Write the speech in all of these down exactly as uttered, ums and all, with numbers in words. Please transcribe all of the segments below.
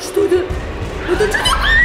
Что это? Это что такое?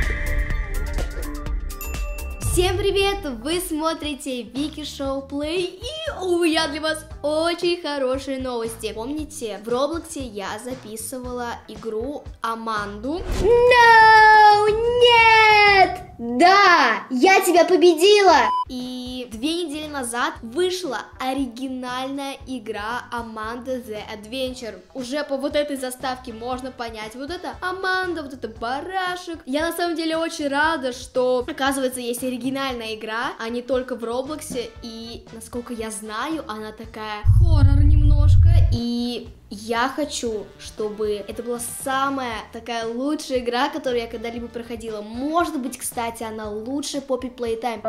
Всем привет! Вы смотрите Вики Шоу Плей, и у меня для вас очень хорошие новости. Помните, в Роблоксе я записывала игру Аманду? No! Нет! Да! Я тебя победила! И две недели назад вышла оригинальная игра Amanda The Adventure. Уже по вот этой заставке можно понять, вот это Аманда, вот это барашек. Я на самом деле очень рада, что, оказывается, есть оригинальная игра, а не только в Роблоксе. И, насколько я знаю, она такая хоррор немножко. И я хочу, чтобы это была самая такая лучшая игра, которую я когда-либо проходила. Может быть, кстати, она лучше Poppy Playtime.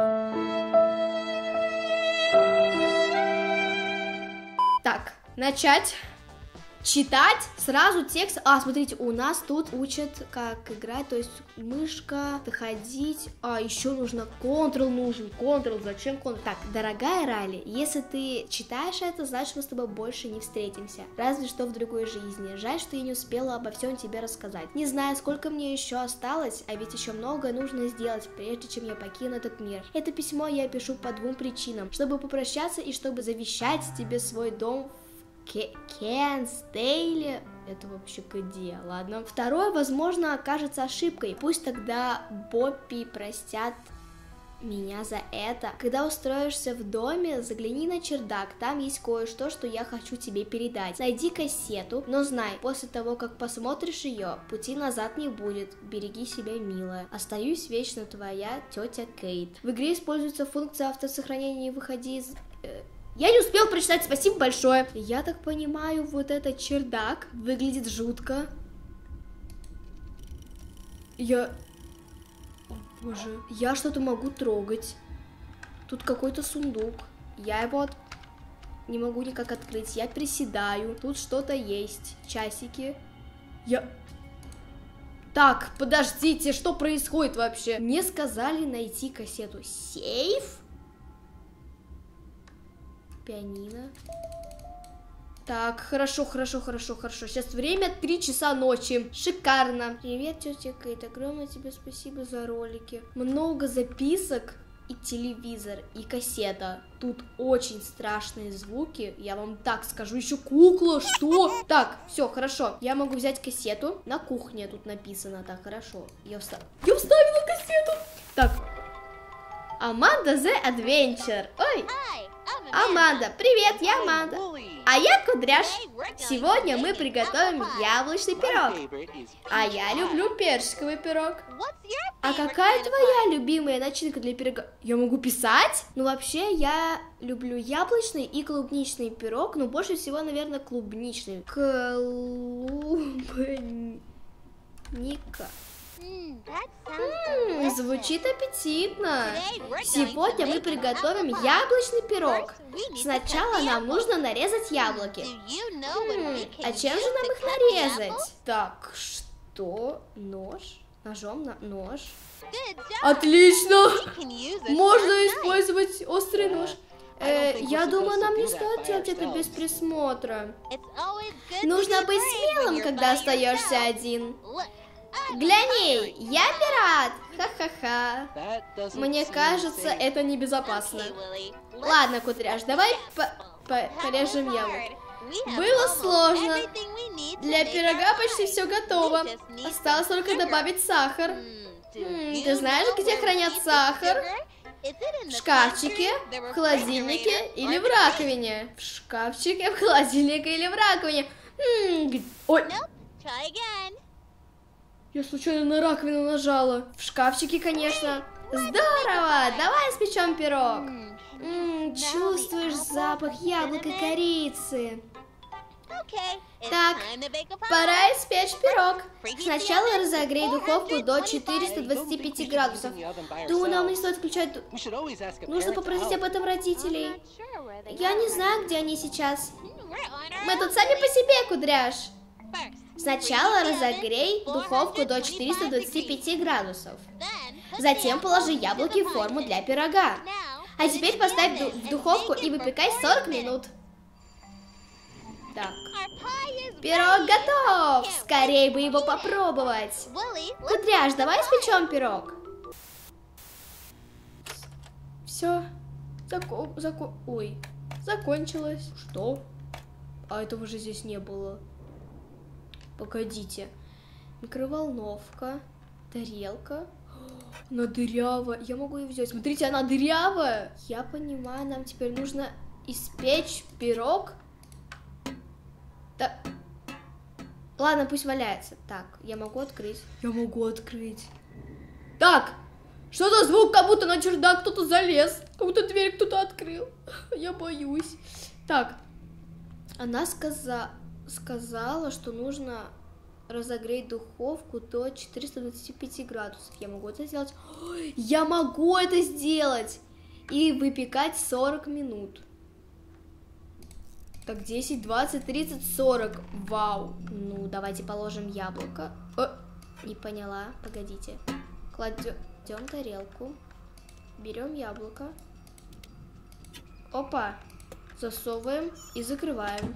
Так, начать читать сразу текст. А, смотрите, у нас тут учат, как играть, то есть мышка, ходить. А, еще нужно Ctrl нужен. Ctrl, зачем Ctrl? Так, дорогая Райли, если ты читаешь это, значит, мы с тобой больше не встретимся. Разве что в другой жизни. Жаль, что я не успела обо всем тебе рассказать. Не знаю, сколько мне еще осталось, а ведь еще многое нужно сделать, прежде чем я покину этот мир. Это письмо я пишу по двум причинам. Чтобы попрощаться и чтобы завещать тебе свой дом в Кенсдейле. Это вообще где? Ладно. Второе, возможно, окажется ошибкой. Пусть тогда Боппи простят меня за это. Когда устроишься в доме, загляни на чердак. Там есть кое-что, что я хочу тебе передать. Найди кассету, но знай, после того, как посмотришь ее, пути назад не будет. Береги себя, милая. Остаюсь вечно твоя тетя Кейт. В игре используется функция автосохранения. Выходи из... Я не успел прочитать, спасибо большое. Я так понимаю, вот этот чердак выглядит жутко. Я... О, боже. Я что-то могу трогать. Тут какой-то сундук. Я его от... не могу никак открыть. Я приседаю. Тут что-то есть. Часики. Я... Так, подождите, что происходит вообще? Мне сказали найти кассету. Сейф? Пианино. Так, хорошо, хорошо, хорошо, хорошо. Сейчас время три часа ночи. Шикарно. Привет, тетя Кейт. Огромное тебе спасибо за ролики. Много записок и телевизор, и кассета. Тут очень страшные звуки. Я вам так скажу. Еще кукла, что? Так, все, хорошо. Я могу взять кассету. На кухне тут написано. Так, хорошо. Я, встав... Я вставила кассету. Так. Amanda The Adventure. Ой. Аманда, привет, я Аманда. А я Кудряш. Сегодня мы приготовим яблочный пирог. А я люблю персиковый пирог. А какая твоя любимая начинка для пирога? Я могу писать? Ну, вообще, я люблю яблочный и клубничный пирог, но больше всего, наверное, клубничный. Клубника. Ммм, звучит аппетитно. Сегодня мы приготовим яблочный пирог. Сначала нам нужно нарезать яблоки. Ммм, а чем же нам их нарезать? Так, что? Нож? Ножом на нож. Отлично! Можно использовать острый нож. Э, я думаю, нам не стоит делать это без присмотра. Нужно быть смелым, когда остаешься один. Гляни, я пират! Ха-ха-ха. Мне кажется, это небезопасно. Ладно, Кудряш, давай по по порежем яблоки. Было сложно. Для пирога почти все готово. Осталось только добавить сахар. М, ты знаешь, где хранят сахар? В шкафчике, в холодильнике или в раковине? В шкафчике, в холодильнике или в раковине? М, ой. Я случайно на раковину нажала. В шкафчике, конечно. Здорово! Давай испечем пирог. М-м, чувствуешь запах яблок и корицы? Так, пора испечь пирог. Сначала разогрей духовку до четырёхсот двадцати пяти градусов. Думаю, нам не стоит включать... Нужно попросить об этом родителей. Я не знаю, где они сейчас. Мы тут сами по себе, Кудряш. Сначала разогрей духовку до четырёхсот двадцати пяти градусов. Затем положи яблоки в форму для пирога. А теперь поставь в духовку и выпекай сорок минут. Так. Пирог готов! Скорее бы его попробовать. Кудряш, давай испечем пирог. Все. Зако... Зако... Ой. Закончилось. Что? А этого же здесь не было. Погодите. Микроволновка. Тарелка. Она дырявая. Я могу ее взять. Смотрите, она дырявая. Я понимаю, нам теперь нужно испечь пирог. Да. Ладно, пусть валяется. Так, я могу открыть. Я могу открыть. Так, что за звук? Как будто на чердак кто-то залез. Как будто дверь кто-то открыл. Я боюсь. Так, она сказа... сказала, что нужно разогреть духовку до четырёхсот двадцати пяти градусов. Я могу это сделать? Ой, я могу это сделать! И выпекать сорок минут. Так, десять, двадцать, тридцать, сорок. Вау. Ну, давайте положим яблоко. О, не поняла. Погодите. Кладем тарелку. Берем яблоко. Опа. Засовываем и закрываем.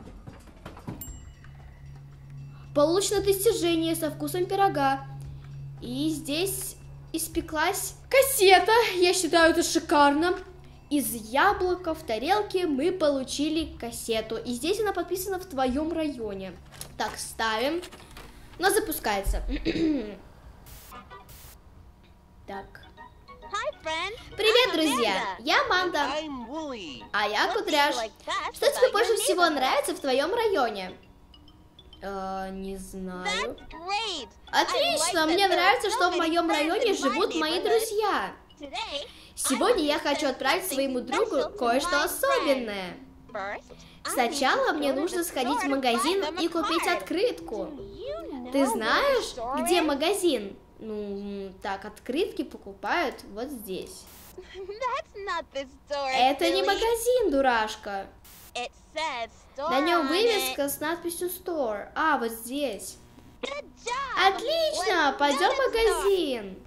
Получено достижение со вкусом пирога. И здесь испеклась кассета. Я считаю, это шикарно. Из яблока в тарелке мы получили кассету. И здесь она подписана в твоем районе. Так, ставим. Она запускается. Так. Привет, друзья! Я Манда. А я Кудряш. Что тебе больше всего нравится в твоем районе? Uh, не знаю. Отлично, мне нравится, что в моем районе живут мои друзья. Сегодня я хочу отправить своему другу кое-что особенное. Сначала мне нужно сходить в магазин и купить открытку. Ты знаешь, где магазин? Ну, так, открытки покупают вот здесь. Это не магазин, дурашка. На нем вывеска с надписью Store. А, вот здесь. Отлично, пойдем в магазин.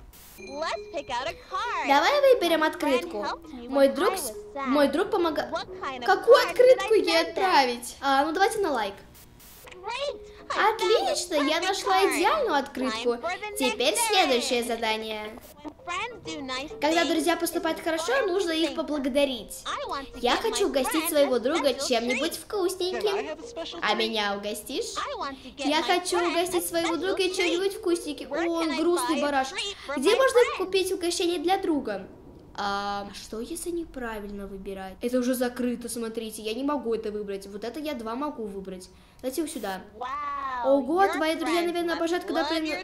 Давай выберем открытку. Мой друг, мой друг помогает. Какую открытку ей отправить? А, ну давайте на лайк. Отлично, я нашла идеальную открытку. Теперь следующее задание. Когда друзья поступают хорошо, нужно их поблагодарить. Я хочу угостить своего друга чем-нибудь вкусненьким. А меня угостишь? Я хочу угостить своего друга чем-нибудь вкусненьким. О, он грустный бараш. Где можно купить угощение для друга? А что, если неправильно выбирать? Это уже закрыто, смотрите, я не могу это выбрать. Вот это я два могу выбрать. Дайте его сюда. Ого, твои друзья, наверное, обожают, когда ты...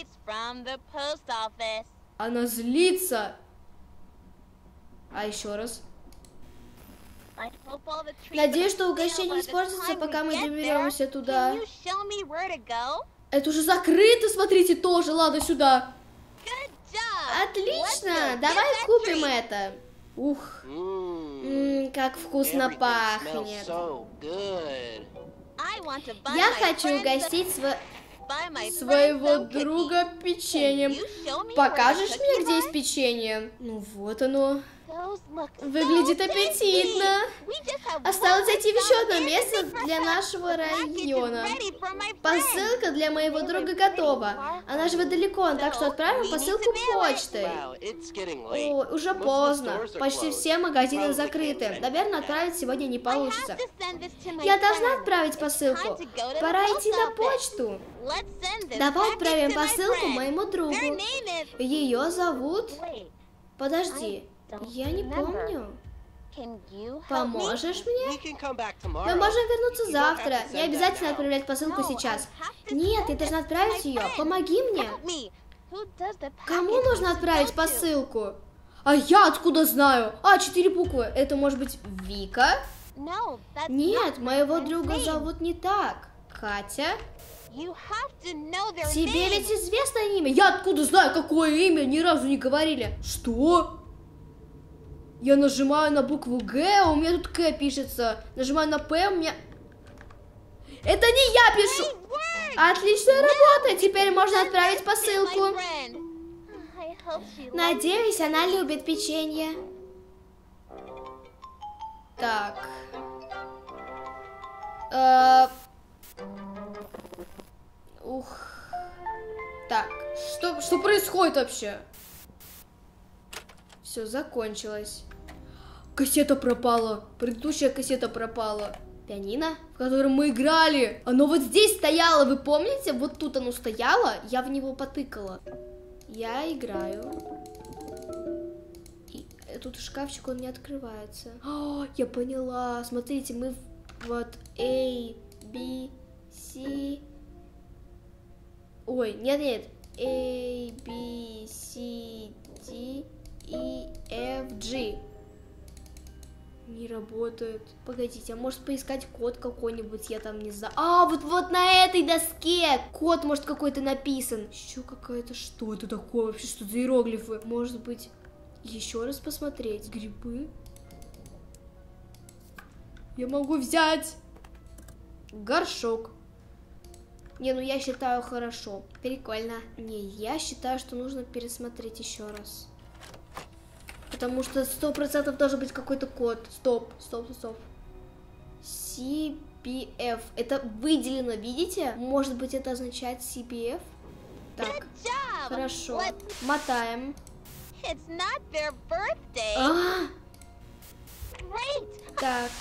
Она злится. А еще раз. Надеюсь, что угощение не испортится, пока мы доберемся туда. Это уже закрыто, смотрите, тоже. Ладно, сюда. Отлично, давай купим это. Ух, м-м, как вкусно пахнет. Я хочу угостить сво... своего друга печеньем. Покажешь мне, где есть печенье? Ну вот оно. Выглядит аппетитно. Осталось зайти в еще одно место для нашего района. Посылка для моего друга готова. Она живет далеко, так что отправим посылку почтой. О, уже поздно. Почти все магазины закрыты. Наверное, отправить сегодня не получится. Я должна отправить посылку. Пора идти на почту. Давай отправим посылку моему другу. Ее зовут... Подожди. Я не помню. Поможешь мне? Мы можем вернуться завтра. Не обязательно отправлять посылку сейчас. Нет, я должна отправить ее. Помоги мне. Кому нужно отправить посылку? А я откуда знаю? А, четыре буквы. Это может быть Вика? Нет, моего друга зовут не так. Катя? Тебе ведь известно имя? Я откуда знаю, какое имя? Ни разу не говорили. Что? Я нажимаю на букву Г, а у меня тут К пишется. Нажимаю на П, у меня... Это не я пишу! Отличная работа! Теперь можно отправить посылку. Надеюсь, она любит печенье. Так. Э, Ух. Так, что, что происходит вообще? Все, закончилось. Кассета пропала. Предыдущая кассета пропала. Пианино, в котором мы играли. Оно вот здесь стояло, вы помните? Вот тут оно стояло, я в него потыкала. Я играю. И тут шкафчик, он не открывается. О, я поняла. Смотрите, мы вот A, B, C. Ой, нет, нет. A, B, C, D, E, F, G. Не работает. Погодите, а может поискать код какой-нибудь, я там не знаю. А, вот вот на этой доске код, может, какой-то написан. Еще какая-то, что это такое вообще, что за иероглифы? Может быть, еще раз посмотреть. Грибы. Я могу взять горшок. Не, ну я считаю хорошо. Прикольно. Не, я считаю, что нужно пересмотреть еще раз. Потому что сто процентов должен быть какой-то код. Стоп, стоп, стоп. си пи эф. Это выделено, видите? Может быть, это означает си пи эф? Так, хорошо. Мотаем. А! Так.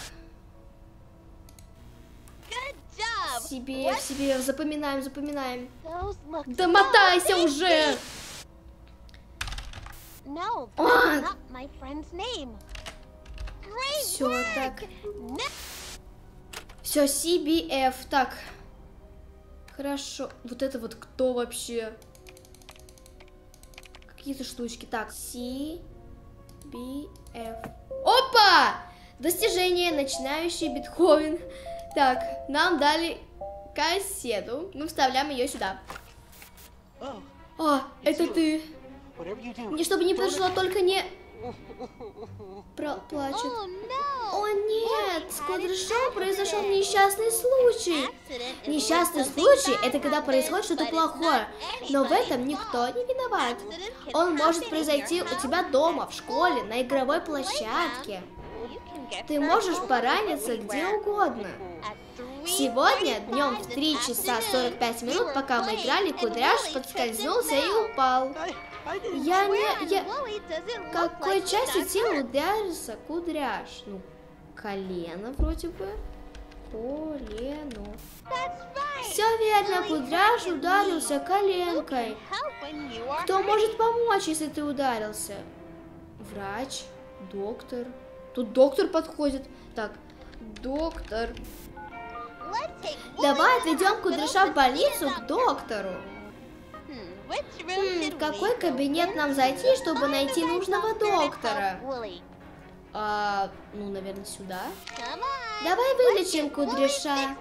си пи эф, си пи эф. Запоминаем, запоминаем. Да мотайся уже! No, А! that's not my friend's name. Great Все, work! так. Все, си би эф. Так. Хорошо. Вот это вот кто вообще? Какие-то штучки. Так, си би эф. Опа! Достижение. Начинающий Бетховен. Так, нам дали кассету. Мы вставляем ее сюда. О, это ты. Мне чтобы не произошло, только не... Про... Плачет. Oh, no. О нет, с Кудряшом произошел несчастный случай. Несчастный случай – это когда происходит что-то плохое, но в этом никто не виноват. Он может произойти у тебя дома, в школе, на игровой площадке. Ты можешь пораниться где угодно. Сегодня днем в три часа сорок пять минут, пока мы играли, Кудряш подскользнулся и упал. Я не... Я... Какой частью тела ударился Кудряш? Ну, колено вроде бы. Колено. Все верно, Кудряш ударился коленкой. Кто может помочь, если ты ударился? Врач, доктор. Тут доктор подходит. Так, доктор. Давай отведем Кудряша в больницу к доктору. Хм, в какой кабинет нам зайти, чтобы найти нужного доктора? А, ну, наверное, сюда. Давай вылечим Кудряша.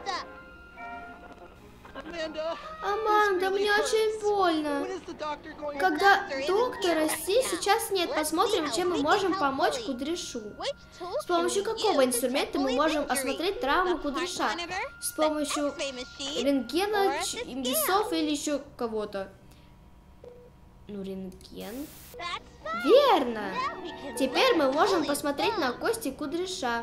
Аманда, мне очень больно. Когда доктора здесь сейчас нет, посмотрим, чем мы можем помочь Кудряшу. С помощью какого инструмента мы можем осмотреть травму Кудряша? С помощью рентгена, весов или еще кого-то? Ну, рентген. Верно. Теперь мы можем посмотреть на кости Кудряша.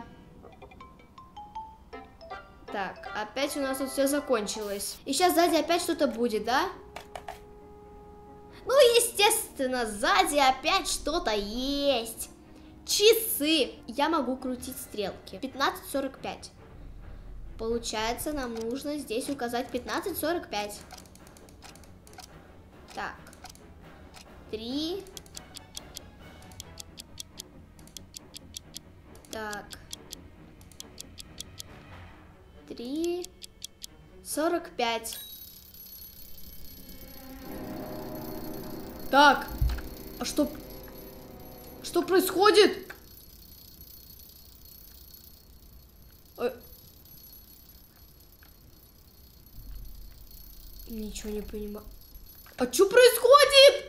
Так, опять у нас тут все закончилось. И сейчас сзади опять что-то будет, да? Ну, естественно, сзади опять что-то есть. Часы. Я могу крутить стрелки. пятнадцать сорок пять. Получается, нам нужно здесь указать пятнадцать сорок пять. Так. Три. Так. Три. Сорок пять. Так. А что... Что происходит? Э... Ничего не понимаю. А что происходит?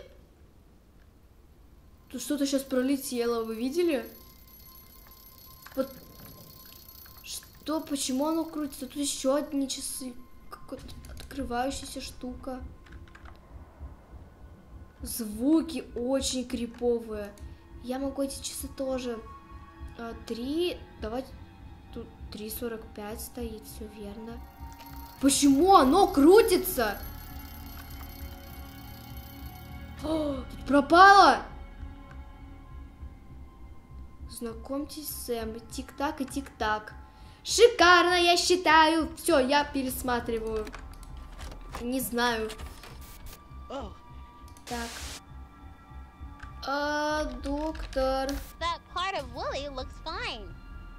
Тут что-то сейчас пролетело, вы видели? Вот... Что, почему оно крутится? Тут еще одни часы. Какая-то открывающаяся штука. Звуки очень криповые. Я могу эти часы тоже. А, три. Давайте тут три сорок пять стоит, все верно. Почему оно крутится? О, тут пропало! Знакомьтесь с Сэм. Тик-так и тик-так. Шикарно, я считаю. Все, я пересматриваю. Не знаю. Oh. Так. А, доктор. That part of Willie looks fine.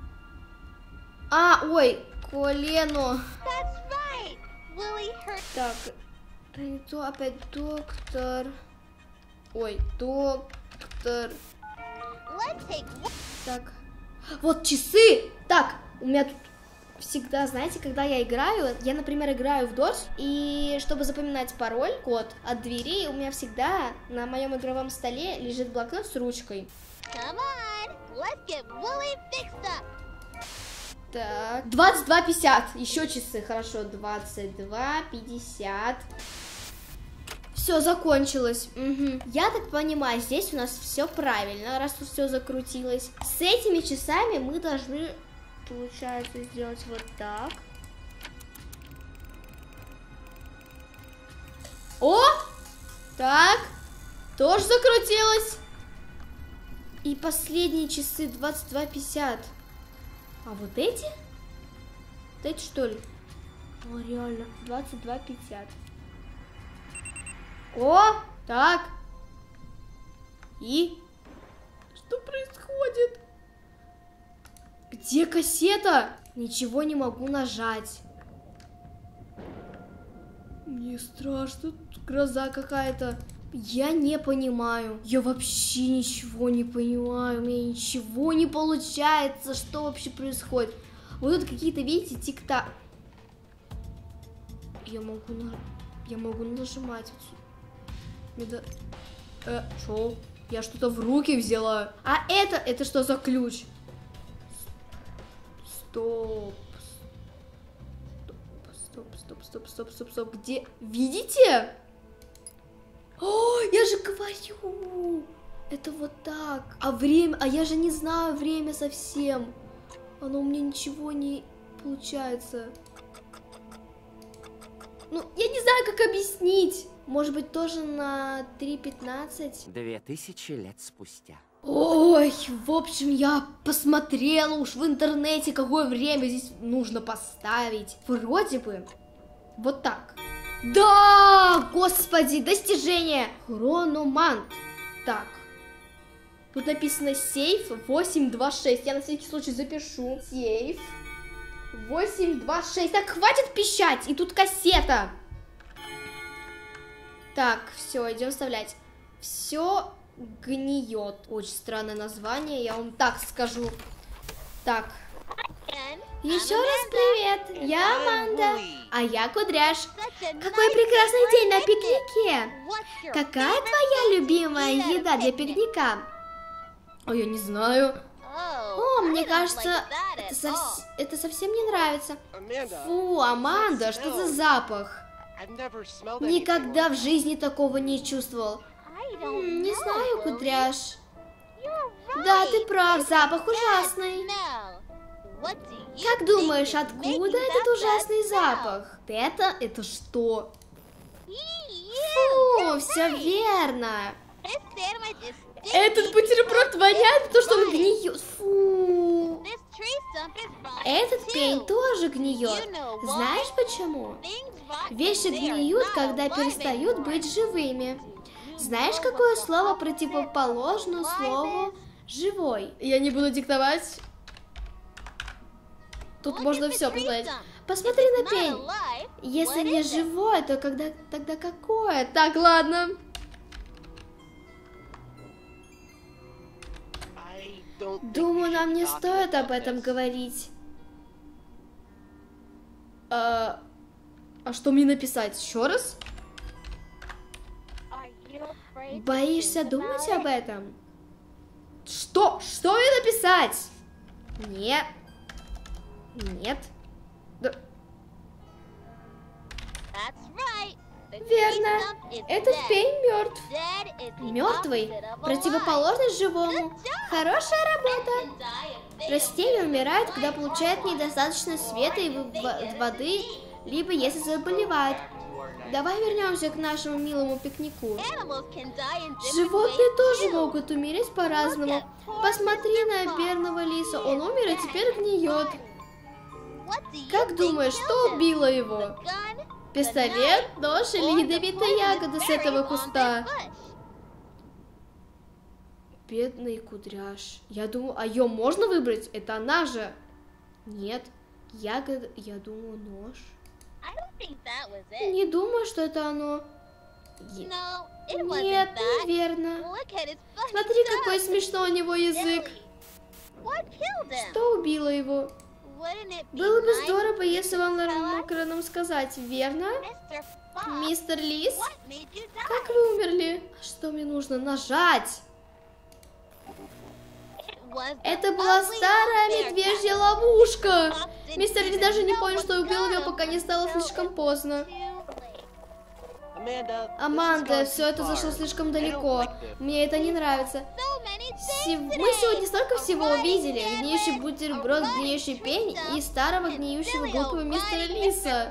А, ой, колено. That's right. Willie hurt. Так, это не то, опять доктор. Ой, доктор. Let's take. Так, вот часы. Так, у меня тут всегда, знаете, когда я играю, я, например, играю в Дорс, и чтобы запоминать пароль, код от двери, у меня всегда на моем игровом столе лежит блокнот с ручкой. Come on. Let's get Willie fixed up. Так, двадцать два пятьдесят. Еще часы, хорошо, двадцать два пятьдесят. Все, закончилось. Угу. Я так понимаю, здесь у нас все правильно, раз тут все закрутилось. С этими часами мы должны, получается, сделать вот так. О! Так, тоже закрутилось. И последние часы двадцать два пятьдесят. А вот эти? Вот эти, что ли? О, реально, двадцать два пятьдесят. О, так. И? Что происходит? Где кассета? Ничего не могу нажать. Мне страшно, тут гроза какая-то. Я не понимаю. Я вообще ничего не понимаю. У меня ничего не получается. Что вообще происходит? Вот тут какие-то, видите, тик-так. Я могу на... Я могу нажимать. Это... Э, шо? Я что-то в руки взяла. А это... Это что за ключ? Стоп. Стоп, стоп, стоп, стоп, стоп, стоп. Где? Видите? О, я же говорю. Это вот так. А время... А я же не знаю время совсем. Оно у меня ничего не получается. Ну, я не знаю, как объяснить. Может быть, тоже на три пятнадцать? Две тысячи лет спустя. Ой, в общем, я посмотрела уж в интернете, какое время здесь нужно поставить. Вроде бы вот так. Да, господи, достижение. Хрономант. Так. Тут написано сейф восемь два шесть. Я на всякий случай запишу. Сейф восемь два шесть. Так, хватит пищать. И тут кассета. Так, все, идем вставлять. Все гниет. Очень странное название, я вам так скажу. Так. Еще раз привет. Я Аманда. А я Кудряш. Какой прекрасный день на пикнике. Какая твоя любимая еда для пикника? Ой, я не знаю. О, мне кажется, это, совс... это совсем не нравится. Фу, Аманда, что за запах? Никогда в жизни такого не чувствовал. М, не знаю, Кудряш. Да, ты прав, запах ужасный. Как думаешь, откуда этот ужасный запах? Это? Это что? Фу, все верно. Этот бутерброд воняет, потому что он гниет. Фу. Этот пень тоже гниет. Знаешь почему? Вещи гниют, когда перестают быть живыми. Знаешь, какое слово противоположно слову «живой»? Я не буду диктовать. Тут можно все посмотреть. Посмотри на пень. Если не живой, то когда, тогда какое? Так, ладно. Думаю, нам не стоит об этом говорить. А, а что мне написать? Еще раз? Боишься думать об этом? Что? Что мне написать? Нет. Нет. Да. Верно. Этот пень мертв. Мертвый. Противоположность живому. Хорошая работа. Растения умирают, когда получают недостаточно света и воды, либо если заболевают. Давай вернемся к нашему милому пикнику. Животные тоже могут умереть по-разному. Посмотри на бедного лиса. Он умер и теперь гниет. Как думаешь, что убило его? Пистолет, нож или ядовитая ягода с этого куста? Бедный кудряш. Я думаю, а ее можно выбрать? Это она же. Нет. Ягода, я думаю, нож. Не думаю, что это оно. Е... Нет, неверно. Смотри, какой смешной у него язык. Что убило его? Было бы здорово, если вам мог нам сказать, верно? Мистер Лис? Как вы умерли? Что мне нужно нажать? Это была старая медвежья ловушка. Мистер Лис даже не понял, что убил ее, пока не стало слишком поздно. Аманда, все это зашло слишком далеко. Мне это не нравится. Сев... Мы сегодня столько всего увидели. Гниющий бутерброд, гниющий пень и старого гниющего глупого мистера Лиса.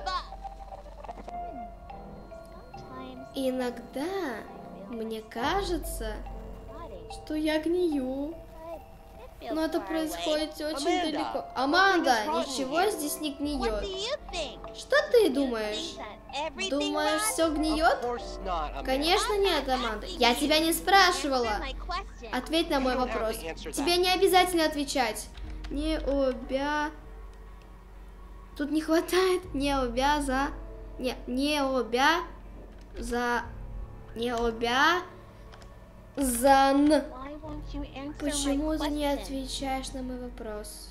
Иногда мне кажется, что я гнию. Но это происходит очень далеко. Аманда, ничего здесь не гниет. Что ты думаешь? Думаешь, все гниет? Конечно нет, Аманда. Я тебя не спрашивала. Ответь на мой вопрос. Тебе не обязательно отвечать. Не обя... Тут не хватает не обя за... Не, не обя... За... Не обя... Зан... Почему ты не отвечаешь на мой вопрос?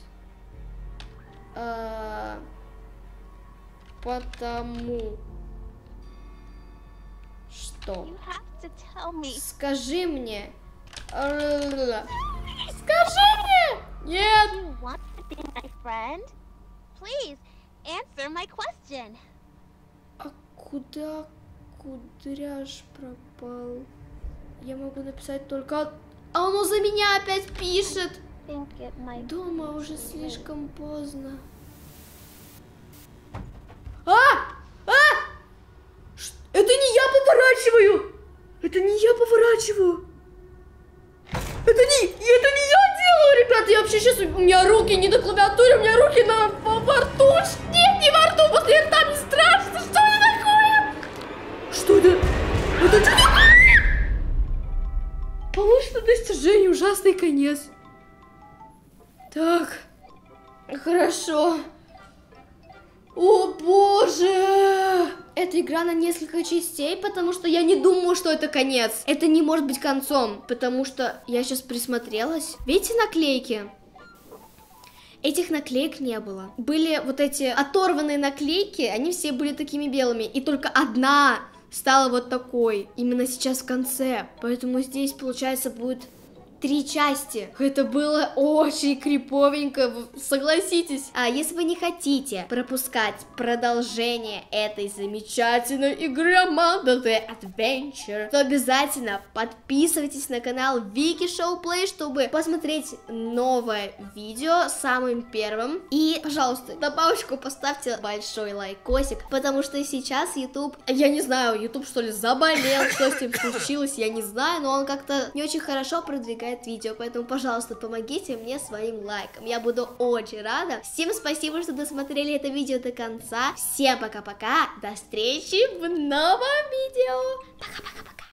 А, потому что. Скажи мне. Скажи мне! Нет! А куда кудряш пропал? Я могу написать только... А оно за меня опять пишет. Дома уже слишком поздно. А! А! Это не я поворачиваю! Это не я поворачиваю! Это не, это не я делаю, ребята! Я вообще сейчас... У меня руки не на клавиатуре, у меня руки на во рту. Нет, не во рту, после рта мне страшно. Что это такое? Что это? Это что такое? Получено достижение, ужасный конец. Так, хорошо. О боже! Эта игра на несколько частей, потому что я не думаю, что это конец. Это не может быть концом, потому что я сейчас присмотрелась. Видите наклейки? Этих наклеек не было. Были вот эти оторванные наклейки, они все были такими белыми, и только одна стала вот такой, именно сейчас в конце. Поэтому здесь, получается, будет три части. Это было очень криповенько, согласитесь. А если вы не хотите пропускать продолжение этой замечательной игры Amanda The Adventure, то обязательно подписывайтесь на канал Вики Шоу Плей, чтобы посмотреть новое видео самым первым. И, пожалуйста, на паузочку поставьте большой лайкосик, потому что сейчас YouTube, я не знаю, YouTube что ли заболел, что с ним случилось, я не знаю, но он как-то не очень хорошо продвигает видео, поэтому, пожалуйста, помогите мне своим лайком, я буду очень рада. Всем спасибо, что досмотрели это видео до конца, всем пока-пока, до встречи в новом видео, пока-пока-пока.